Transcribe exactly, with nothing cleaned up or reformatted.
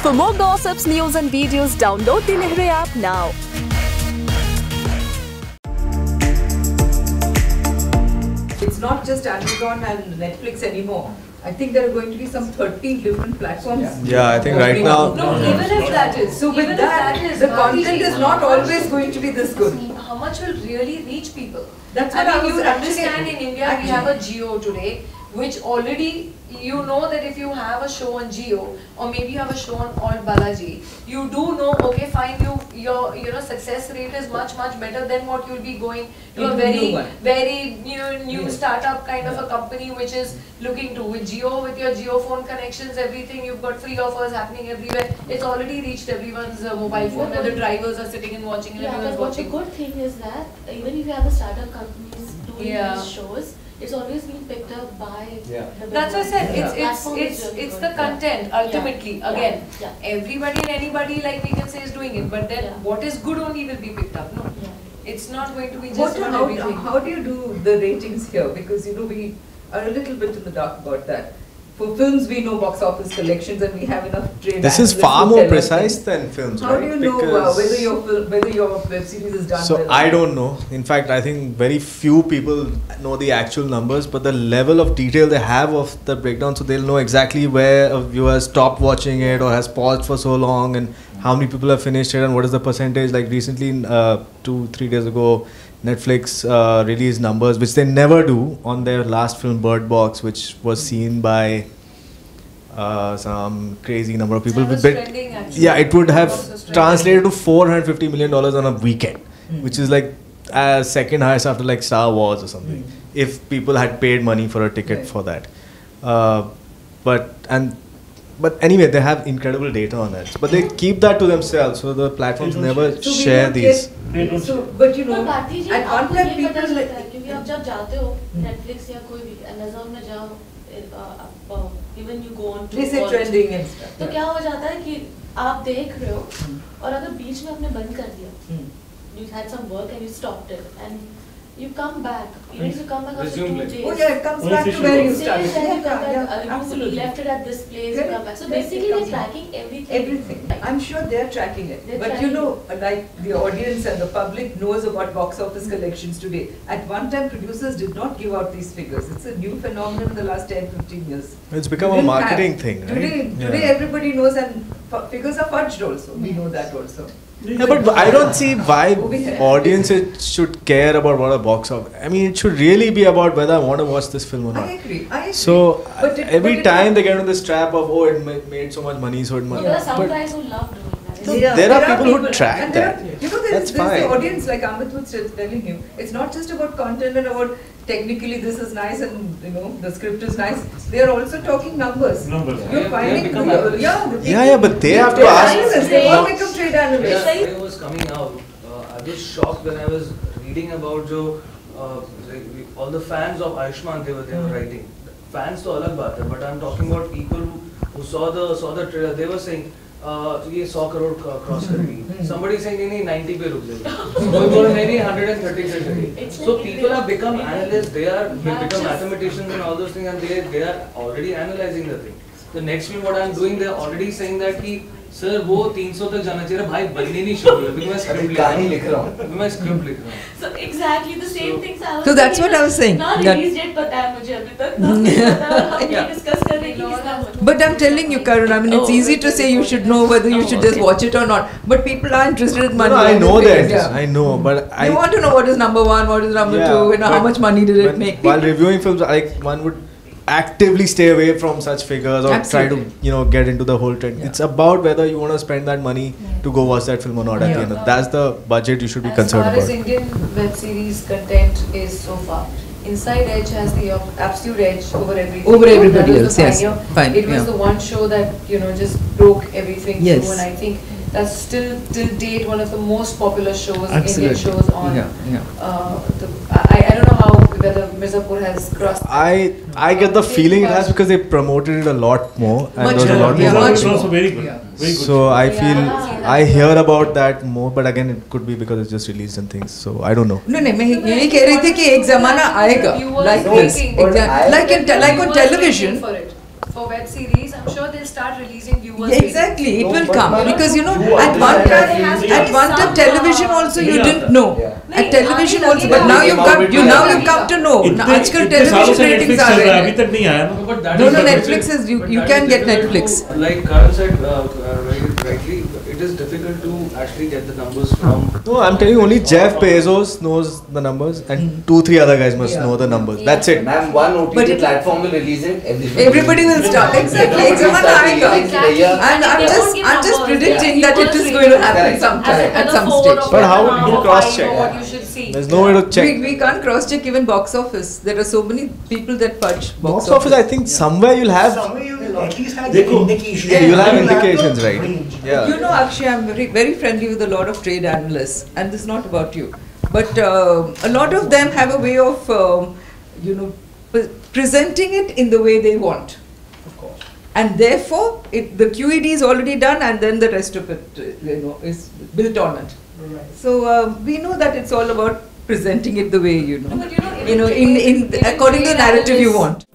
For more gossips, news and videos, download the Nehru app now. It's not just Amazon and Netflix anymore. I think there are going to be some thirteen different platforms. Yeah, yeah I think right now. No, even if that is. So with that, that is, the content is not always going to be this good. How much will really reach people? That's what I I mean, was you actually, understand in India actually. we have a Jio today, which already you know that if you have a show on Jio or maybe you have a show on Alt Balaji, you do know, okay, fine, you your you know success rate is much much better than what you'll be going to a very very you know new yes. startup kind yeah. of a company which is looking to. With Jio, with your Jio phone connections, everything, you've got free offers happening everywhere. It's already reached everyone's uh, mobile phone where the drivers are sitting and watching and yeah, everyone's but watching. The good thing is that even if you have the startup companies doing yeah. these shows, it's always been picked up by yeah. the That's what I said. Yeah. It's it's it's really it's good. the content yeah. ultimately. Yeah. Again, yeah. everybody and anybody, like we can say, is doing it. But then yeah. what is good only will be picked up. No, yeah. it's not going to be just what, on how, everything. How do you do the ratings here? Because you know we are a little bit in the dark about that. For films, we know box office collections and we have enough trade. This is far more precise than films, How right? do you know uh, whether your film, whether your web series is done so well? I don't know. In fact, I think very few people know the actual numbers, but the level of detail they have of the breakdown, so they'll know exactly where a viewer stopped watching it or has paused for so long, and how many people have finished it, and what is the percentage. Like recently, uh, two, three days ago, Netflix uh, released numbers which they never do on their last film Bird Box, which was seen by uh, some crazy number of people. That was But trending, actually. yeah, it would have trending. translated to four hundred fifty million dollars on a weekend, mm. which is like uh, second highest after like Star Wars or something. Mm. If people had paid money for a ticket right. for that, uh, but and. But anyway, they have incredible data on that. But they keep that to themselves, so the platforms never so share these. Get, so, but you know, at one time people like. क्योंकि आप जब जाते हो Netflix या कोई भी Amazon में जाओ, even you go on to. They say trending and stuff. तो क्या हो जाता है कि आप देख रहे हो और अगर बीच में आपने बंद कर दिया, you had some work and you stopped it and you come back. Even if you come back after two days. Oh yeah, it comes back to where you started. Yeah, Yeah, you come back, yeah, uh, absolutely. You left it at this place, you come back. So Then basically they're tracking everything. Everything. I'm sure they're tracking it. They're but tracking you know, like the audience and the public knows about box office collections today. At one time, producers did not give out these figures. It's a new phenomenon in the last ten, fifteen years. It's become a marketing have. thing, right? Today, today yeah. everybody knows, and figures are fudged also. We know that also. Yeah, but I don't see why audiences should care about what a box office. I mean, it should really be about whether I want to watch this film or not. I agree. I agree. So but it, every but time they get into this trap of oh, it ma- made so much money, so it must. There are some guys who love doing that. So yeah, there, there are, are people, people who track that. Are, you know, there's, there's the audience, like Amit was telling you. It's not just about content and about technically this is nice and you know the script is nice. They are also talking numbers. Numbers. You're yeah, finding yeah, the, yeah, the yeah, yeah, but they have to ask. Analysts, they all become trade analysts. When it was coming out, uh, I was shocked when I was reading about jo, uh, all the fans of Ayushmann they were they were writing. Fans to alag baat hai, but I'm talking about people who, who saw the saw the trailer. They were saying. Uh, ये सौ crore cross करेगी. Somebody saying नहीं ninety पे रुक जाएगी. कोई बोल नहीं नहीं one hundred thirty पे चलेगी. So people have become analysts. They are they become mathematicians and all those things, and they they are already analyzing the thing. The next film what I'm doing, they are already saying that कि sir वो तीन सौ तक जाना चाहिए भाई बनने नहीं शुरू है because मैं स्क्रिप्ट कहानी लिख रहा हूँ. मैं स्क्रिप्ट लिख रहा हूँ. So exactly the same so, things I was So that's what I was saying. ना release date पता है मुझे अभी तक. ना पता हम ये discuss कर रहे हैं कि किसका होना. But I'm telling you, Karun, I mean, it's oh, easy to say you should know whether you should just watch it or not. But people are interested in money. No, I know that. Yeah. I know, but I. You want to know what is number one, what is number yeah, two, you know, how much money did it make. While reviewing films, like one would actively stay away from such figures or Absolutely. try to you know get into the whole trend. Yeah. It's about whether you want to spend that money yeah. to go watch that film or not. At yeah. the end, of, that's the budget you should be as concerned about. As far as Indian web series content is so far, Inside Edge has the absolute edge over everything. Over everybody else, yes. Fine, it was yeah. the one show that you know just broke everything yes. through, and I think that's still till date one of the most popular shows, Absolutely. Indian shows on. Yeah, yeah. Uh, the, I I don't know how whether Mirzapur has crossed. I I get the feeling it has because they promoted it a lot more and much there was a lot yeah, more. much also very good. Yeah. Very good. So I feel yeah, I hear about that more, but again it could be because it's just released and things. So I don't know. No, no, मैं यही कह रही थी कि एक ज़माना आएगा like this, like in like on television. for web series, I'm sure they'll start releasing viewers. Yeah, exactly, it No, will but come Manu, because you know you at one understand time, that at one time some, television uh, also you yeah. didn't know. Yeah. At television Nahin, also, aage but now aage you've aage come, aage you now aage you've come to know. इतने आजकल इतने सालों television से ratings Netflix are चल रहा है, there. अभी तक नहीं आया ना. No, but that No, is no, the- Netflix is you. but You that can is get difficult Netflix. to- like Karan said, uh, uh, very rightly, it is difficult to actually get the numbers from. No, I'm telling you, only Jeff Bezos knows the numbers, and two, three other guys must Yeah. know the numbers. Yeah. That's it. Ma'am, one O T But T it- platform will release it. Everybody, Everybody will start. Exactly. Everybody will Exam start आएगा. releasing Exactly. the year. And I'm They just, won't give I'm just numbers. predicting Yeah. that it Viewers is going to rating. happen Correct. sometime As at a some four stage. or But how one do you or cross-check? five or what you should see. There's no way to check. We, we can't cross check even box office. There are so many people that punch box, Box office, I think somewhere you'll have. Somewhere you will at least have देखो, indication. Yeah, you'll have You indications, the right? range. Yeah. You know, Akshay, I'm very, very friendly with a lot of trade analysts, and this is not about you. But uh, a lot of them have a way of, um, you know, pre- presenting it in the way they want. Of course. And therefore, it, the Q E D is already done, and then the rest of it, uh, you know, is built on it. Right. So uh, we know that it's all about presenting it the way you know, No, but you know, you know, even in, in even according to the trade narrative you analysts- want.